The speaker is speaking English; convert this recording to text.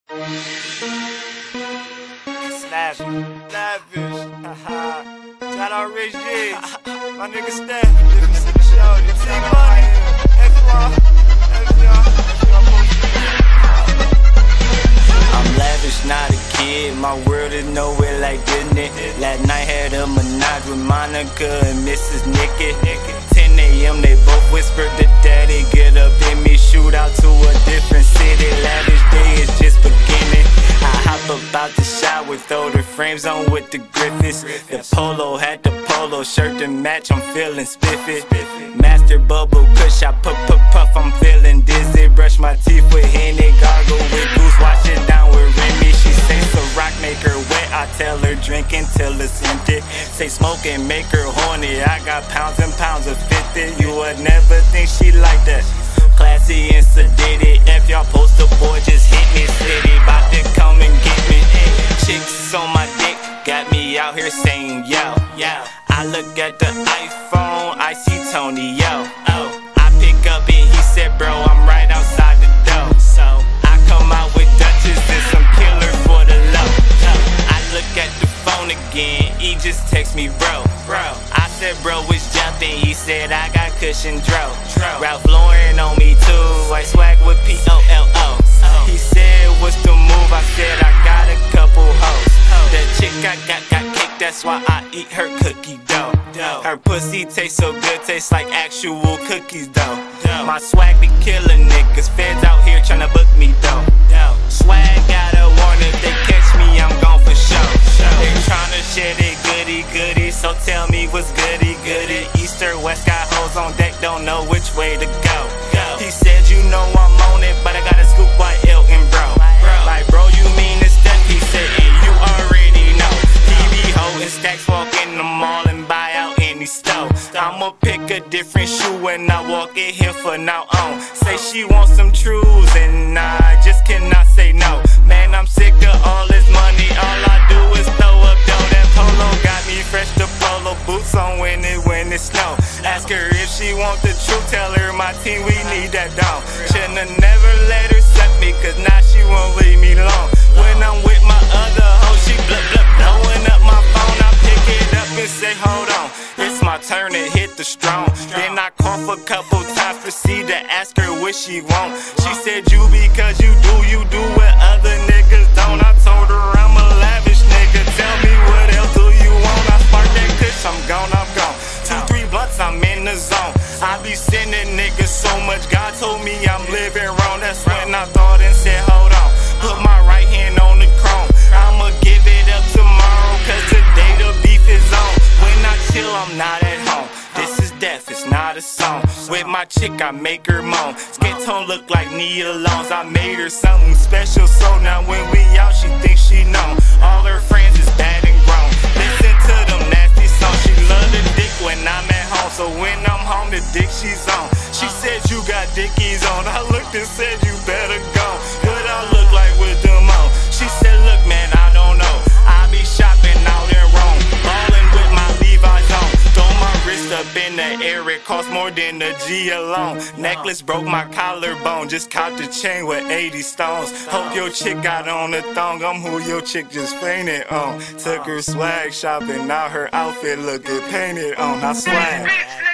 Lavish. Shout out Rich G. My nigga Steph. Living City Shorty. T-Money. I'm lavish, not a kid. My world is nowhere like Disney. Last night had a menage with Monica and Mrs. Nikki. 10 a.m. they both whispered to daddy, get up in me, shoot out to a different city. Lavish day is just beginning. I hop up out the shower, throw the frames on with the Griffiths. The polo had the polo shirt to match, I'm feeling spiffy. Master bubble kush, I puff, I'm feeling dizzy. Brush my teeth with Henny, gargle with Goose, wash it down with Remy. She say so rock make her wet, I tell her drink until it's empty. Say smoke and make her horny, I got pounds and pounds of 50. You would never think she like that. Classy and sedated, if y'all poster boy just hit me. City bout to come and get me. Chicks on my dick, got me out here saying yo. I look at the iPhone, I see Tony, yo. I pick up and he said, bro, I'm right outside the door. So I come out with Dutchess and some killer for the low. I look at the phone again, he just text me, bro. I said, bro, it's jumping. He said, I got cushion dro. Ralph Lauren on me too. I swag with P-O-L-O. He said, what's the move? I said, I got a couple hoes. The chick I got kicked, that's why I eat her cookie dough. Her pussy tastes so good, tastes like actual cookies though. My swag be killing niggas, feds out here tryna book me though. Swag got a warning, if they catch me, I'm gone for sure. They tryna share they goody, so tell me what's goody. East or west, got hoes on deck, don't know which way to go. He said, you know I'm on it, but I got a scoop white Elton, bro. Like, bro, you mean it's Steph? He said, and you already know. He be holding stacks, walk in the mall and buy out any store. I'ma pick a different shoe when I walk in here for now on. Say she wants some trues, and I just cannot say no. Man, I'm sick of all this money, all I do is throw up dough. That polo got me fresh to polo boots on when it snow. Ask her if she want the truth, tell her my team, we need that down. Shouldn't have never let her suck me, cause now she won't leave me alone. When I'm with my other hoe, she blowing up my phone. I pick it up and say, hold on, it's my turn to hit the strong. Then I cough a couple times, proceed to ask her what she want. She said, you because you do what other niggas don't. I told her I'm a lavish nigga, tell me what else do you want? I spark that kush, I'm gone. 2-3 blunts, I'm in the zone. I be sending niggas so much, God told me I'm living wrong. That's when I thought and said, hold on, put my right hand on the chrome. I'ma give it up tomorrow, cause today the beef is on. When I chill, I'm not at home. This is death, it's not a song. With my chick, I make her moan. Skin tone look like Nia Longs. I made her something special, so now when we out, she thinks she know. All her friends is bad and grown. Listen to them nasty songs. She love the dick when I'm at home, so when I'm home, the dick she's on. She said, you got dickies on. I looked and said, you better go. What I look like with them on? She said, look man, I don't know. I be shopping out in Rome, ballin' with my Levi's on. Throw my wrist up in the air, it cost more than a G alone. Necklace broke my collarbone, just caught the chain with 80 stones. Hope your chick got on a thong, I'm who your chick just fainted on. Took her swag shopping, now her outfit look good painted on. I swag.